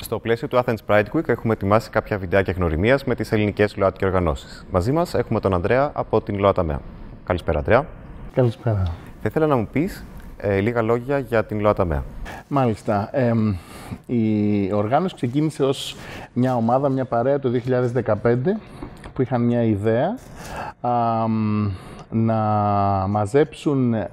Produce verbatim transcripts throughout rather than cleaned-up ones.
Στο πλαίσιο του Athens Pride Week έχουμε ετοιμάσει κάποια βιντεάκια γνωριμίας με τις ελληνικές ΛΟΑΤΚΙ οργανώσεις. Μαζί μας έχουμε τον Ανδρέα από την ΛΟΑΤΑΜΕΑ. Καλησπέρα, Ανδρέα. Καλησπέρα. Θα ήθελα να μου πεις ε, λίγα λόγια για την ΛΟΑΤΑΜΕΑ. Μάλιστα. Ε, η οργάνωση ξεκίνησε ως μια ομάδα, μια παρέα το δύο χιλιάδες δεκαπέντε που είχαν μια ιδέα α, να μαζέψουν α,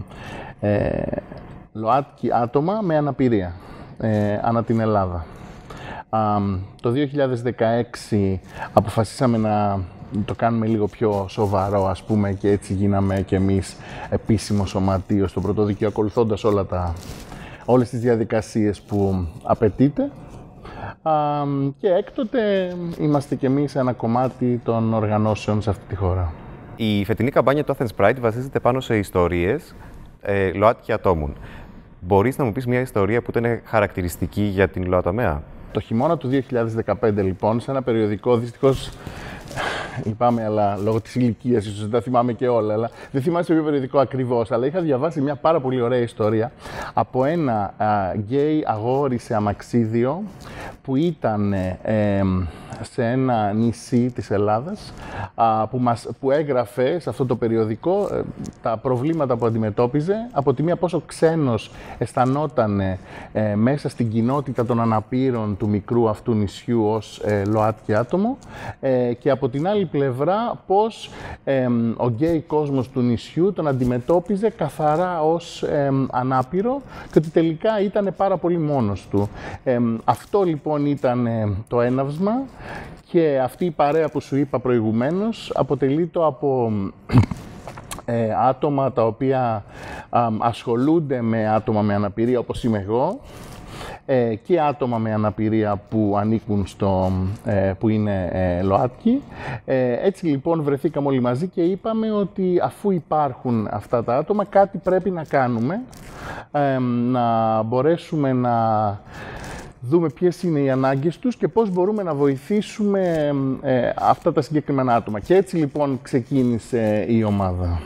ε, ΛΟΑΤΚΙ άτομα με αναπηρία ε, ανά την Ελλάδα. Α, το δύο χιλιάδες δεκαέξι αποφασίσαμε να το κάνουμε λίγο πιο σοβαρό, ας πούμε, και έτσι γίναμε και εμείς επίσημο σωματείο στο πρωτοδικείο, ακολουθώντας όλα τα, όλες τις διαδικασίες που απαιτείται. Α, και έκτοτε είμαστε και εμείς ένα κομμάτι των οργανώσεων σε αυτή τη χώρα. Η φετινή καμπάνια του Athens Pride βασίζεται πάνω σε ιστορίες ε, ΛΟΑΤΚΙ ατόμων. Μπορείς να μου πεις μια ιστορία που ήταν χαρακτηριστική για την ΛΟΑΤΑΜΕΑ? Το χειμώνα του δύο χιλιάδες δεκαπέντε, λοιπόν, σε ένα περιοδικό, δυστυχώς λυπάμαι, αλλά λόγω της ηλικίας ίσως δεν τα θυμάμαι και όλα, αλλά δεν θυμάμαι σε ποιο περιοδικό ακριβώς, αλλά είχα διαβάσει μια πάρα πολύ ωραία ιστορία από ένα γκέι αγόρι σε αμαξίδιο που ήταν ε, σε ένα νησί της Ελλάδας, α, που, μας, που έγραφε σε αυτό το περιοδικό ε, τα προβλήματα που αντιμετώπιζε, από τη μία πόσο ξένος αισθανόταν ε, μέσα στην κοινότητα των αναπήρων του μικρού αυτού νησιού ως ε, ΛΟΑΤΚΙ άτομο, ε, και από την άλλη πλευρά πώς ε, ο γκέι κόσμος του νησιού τον αντιμετώπιζε καθαρά ως ε, ανάπηρο και ότι τελικά ήταν πάρα πολύ μόνος του. Ε, αυτό λοιπόν ήταν ε, το έναυσμα, και αυτή η παρέα που σου είπα προηγουμένως αποτελείται από ε, άτομα τα οποία α, ασχολούνται με άτομα με αναπηρία, όπως είμαι εγώ, ε, και άτομα με αναπηρία που ανήκουν στο, ε, που είναι ε, ΛΟΑΤΚΙ. Ε, έτσι λοιπόν βρεθήκαμε όλοι μαζί και είπαμε ότι αφού υπάρχουν αυτά τα άτομα, κάτι πρέπει να κάνουμε, ε, να μπορέσουμε να δούμε ποιες είναι οι ανάγκες τους και πώς μπορούμε να βοηθήσουμε ε, αυτά τα συγκεκριμένα άτομα. Και έτσι λοιπόν ξεκίνησε η ομάδα.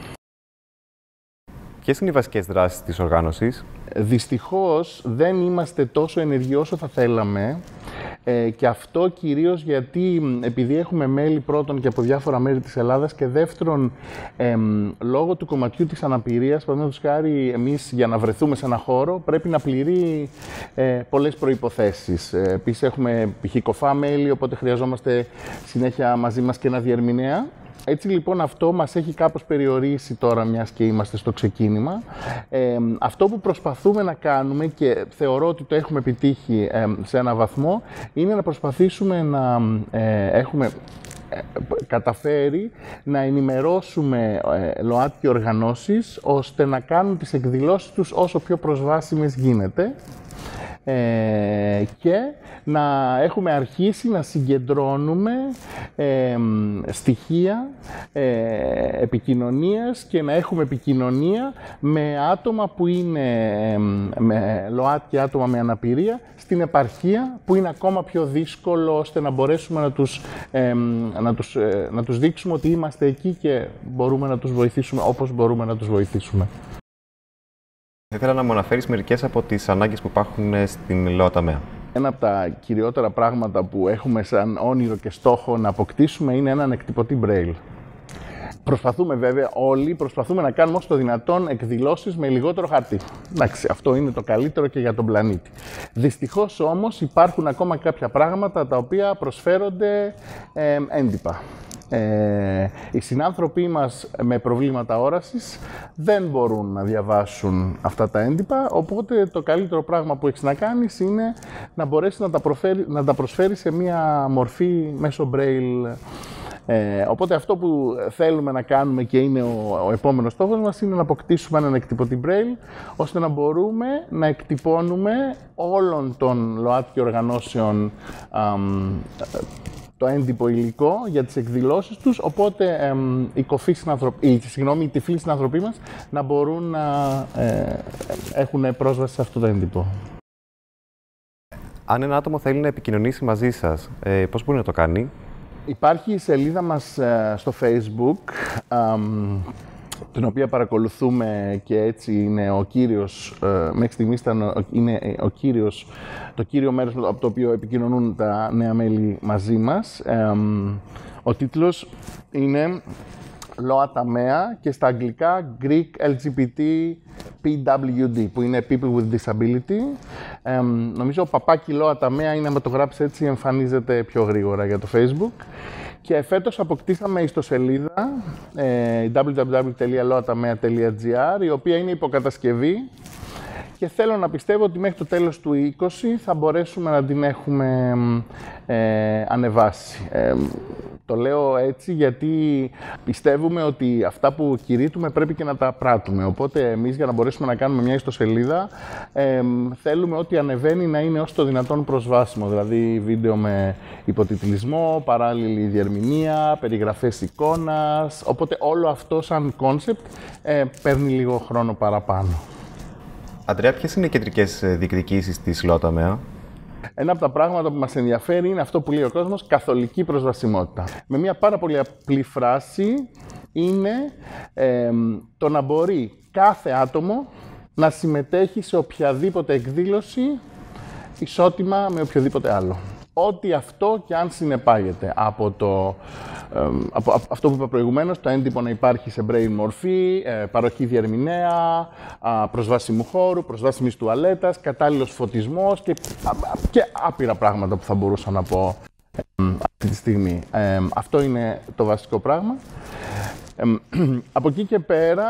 Ποιες είναι οι βασικές δράσεις της οργάνωσης? Δυστυχώς δεν είμαστε τόσο ενεργοί όσο θα θέλαμε, ε, και αυτό κυρίως γιατί επειδή έχουμε μέλη πρώτον και από διάφορα μέρη της Ελλάδας, και δεύτερον ε, λόγω του κομματιού της αναπηρίας, παραδείγματος χάρη, εμείς για να βρεθούμε σε ένα χώρο πρέπει να πληρεί ε, πολλές προϋποθέσεις. Ε, επίσης έχουμε π.χ. κοφά μέλη, οπότε χρειαζόμαστε συνέχεια μαζί μας και ένα διερμηνέα. Έτσι λοιπόν αυτό μας έχει κάπως περιορίσει τώρα, μιας και είμαστε στο ξεκίνημα. Ε, αυτό που προσπαθούμε να κάνουμε, και θεωρώ ότι το έχουμε επιτύχει ε, σε ένα βαθμό, είναι να προσπαθήσουμε να ε, έχουμε ε, καταφέρει να ενημερώσουμε ε, ΛΟΑΤΚΙ οργανώσεις, ώστε να κάνουν τις εκδηλώσεις τους όσο πιο προσβάσιμες γίνεται. Ε, και να έχουμε αρχίσει να συγκεντρώνουμε ε, στοιχεία ε, επικοινωνίας και να έχουμε επικοινωνία με άτομα που είναι ε, με ΛΟΑΤΚΙ, άτομα με αναπηρία στην επαρχία, που είναι ακόμα πιο δύσκολο, ώστε να μπορέσουμε να τους, ε, να τους, ε, να τους δείξουμε ότι είμαστε εκεί και μπορούμε να τους βοηθήσουμε όπως μπορούμε να τους βοηθήσουμε. Θα ήθελα να μου αναφέρεις μερικές από τις ανάγκες που υπάρχουν στην ΛΟΑΤΑΜΕΑ. Ένα από τα κυριότερα πράγματα που έχουμε σαν όνειρο και στόχο να αποκτήσουμε είναι έναν εκτυπωτή Braille. Προσπαθούμε βέβαια όλοι, προσπαθούμε να κάνουμε όσο το δυνατόν εκδηλώσεις με λιγότερο χαρτί. Εντάξει, αυτό είναι το καλύτερο και για τον πλανήτη. Δυστυχώς όμως υπάρχουν ακόμα κάποια πράγματα τα οποία προσφέρονται ε, έντυπα. Ε, οι συνάνθρωποι μας με προβλήματα όρασης δεν μπορούν να διαβάσουν αυτά τα έντυπα, οπότε το καλύτερο πράγμα που έχεις να κάνεις είναι να μπορέσεις να τα, προφέρει, να τα προσφέρεις σε μία μορφή μέσω Braille. Ε, οπότε αυτό που θέλουμε να κάνουμε, και είναι ο, ο επόμενος στόχος μας, είναι να αποκτήσουμε έναν εκτυπωτή Braille, ώστε να μπορούμε να εκτυπώνουμε όλων των ΛΟΑΤΚΙ οργανώσεων αμ, το έντυπο υλικό για τις εκδηλώσεις τους, οπότε εμ, οι, οι, συγγνώμη, οι τυφλοί συνανθρωποί μας να μπορούν να ε, έχουν πρόσβαση σε αυτό το έντυπο. Αν ένα άτομο θέλει να επικοινωνήσει μαζί σας, ε, πώς μπορεί να το κάνει? Υπάρχει η σελίδα μας ε, στο Facebook, ε, την οποία παρακολουθούμε και έτσι είναι ο κύριος, ε, μέχρι στιγμής ήταν, είναι ο κύριος, το κύριο μέρος από το οποίο επικοινωνούν τα νέα μέλη μαζί μας. Ε, ο τίτλος είναι Loa Tamea και στα αγγλικά Greek ελ τζι μπι τι πι ντάμπλιου ντι, που είναι People with Disability. Ε, νομίζω ο παπάκι Loa Tamea είναι, άμα το γράψει έτσι, εμφανίζεται πιο γρήγορα για το Facebook. Και φέτος αποκτήσαμε ιστοσελίδα ε, double-u double-u double-u τελεία loa tamea τελεία gr, η οποία είναι υποκατασκευή και θέλω να πιστεύω ότι μέχρι το τέλος του είκοσι θα μπορέσουμε να την έχουμε ε, ανεβάσει. Ε, το λέω έτσι γιατί πιστεύουμε ότι αυτά που κηρύττουμε πρέπει και να τα πράττουμε. Οπότε εμείς, για να μπορέσουμε να κάνουμε μια ιστοσελίδα, ε, θέλουμε ό,τι ανεβαίνει να είναι όσο το δυνατόν προσβάσιμο. Δηλαδή βίντεο με υποτιτλισμό, παράλληλη διερμηνία, περιγραφές εικόνας. Οπότε όλο αυτό σαν κόνσεπτ ε, παίρνει λίγο χρόνο παραπάνω. Αντρέα, ποιες είναι οι κεντρικές διεκδικήσεις της Loa Tamea? Ένα από τα πράγματα που μας ενδιαφέρει είναι αυτό που λέει ο κόσμος, καθολική προσβασιμότητα. Με μια πάρα πολύ απλή φράση είναι ε, το να μπορεί κάθε άτομο να συμμετέχει σε οποιαδήποτε εκδήλωση ισότιμα με οποιοδήποτε άλλο. Ό,τι αυτό και αν συνεπάγεται από, το, ε, από, από αυτό που είπα προηγουμένως, το έντυπο να υπάρχει σε braille μορφή, ε, παροχή διερμηνέα, ε, προσβάσιμου χώρου, προσβάσιμης τουαλέτας, κατάλληλος φωτισμός και, και άπειρα πράγματα που θα μπορούσα να πω ε, αυτή τη στιγμή. Ε, αυτό είναι το βασικό πράγμα. Ε, από εκεί και πέρα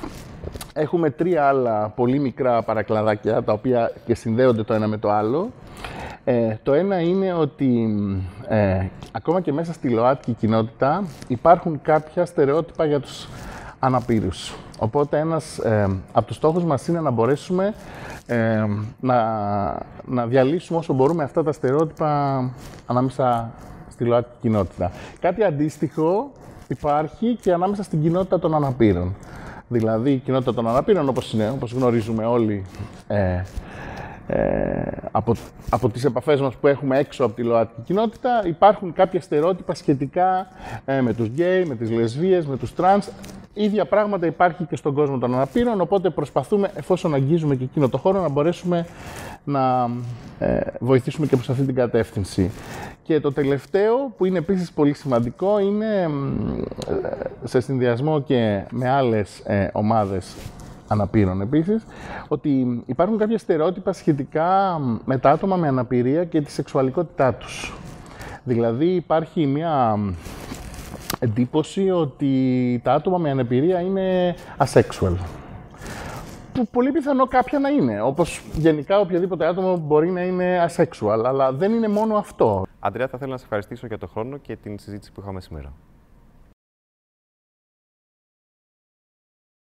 έχουμε τρία άλλα πολύ μικρά παρακλαδάκια, τα οποία και συνδέονται το ένα με το άλλο. Ε, το ένα είναι ότι ε, ακόμα και μέσα στη ΛΟΑΤΚΙ κοινότητα υπάρχουν κάποια στερεότυπα για τους αναπήρους. Οπότε ένας ε, από τους στόχους μας είναι να μπορέσουμε ε, να, να διαλύσουμε όσο μπορούμε αυτά τα στερεότυπα ανάμεσα στη ΛΟΑΤΚΙ κοινότητα. Κάτι αντίστοιχο υπάρχει και ανάμεσα στην κοινότητα των αναπήρων. Δηλαδή η κοινότητα των αναπήρων, όπως είναι, όπως γνωρίζουμε όλοι, ε, Ε, από, από τις επαφές μας που έχουμε έξω από τη ΛΟΑΤΚΙ κοινότητα, υπάρχουν κάποια στερεότυπα σχετικά ε, με τους γκέι, με τις λεσβίες, με τους τρανς. Ίδια πράγματα υπάρχει και στον κόσμο των αναπήρων, οπότε προσπαθούμε, εφόσον αγγίζουμε και εκείνο το χώρο, να μπορέσουμε να ε, βοηθήσουμε και προς αυτή την κατεύθυνση. Και το τελευταίο, που είναι επίσης πολύ σημαντικό, είναι ε, σε συνδυασμό και με άλλες ε, ομάδες αναπήρων επίσης, ότι υπάρχουν κάποια στερεότυπα σχετικά με τα άτομα με αναπηρία και τη σεξουαλικότητά τους. Δηλαδή υπάρχει μια εντύπωση ότι τα άτομα με αναπηρία είναι asexual. Που πολύ πιθανό κάποια να είναι, όπως γενικά οποιοδήποτε άτομο μπορεί να είναι asexual, αλλά δεν είναι μόνο αυτό. Αντρέα, θα ήθελα να σε ευχαριστήσω για τον χρόνο και την συζήτηση που είχαμε σήμερα.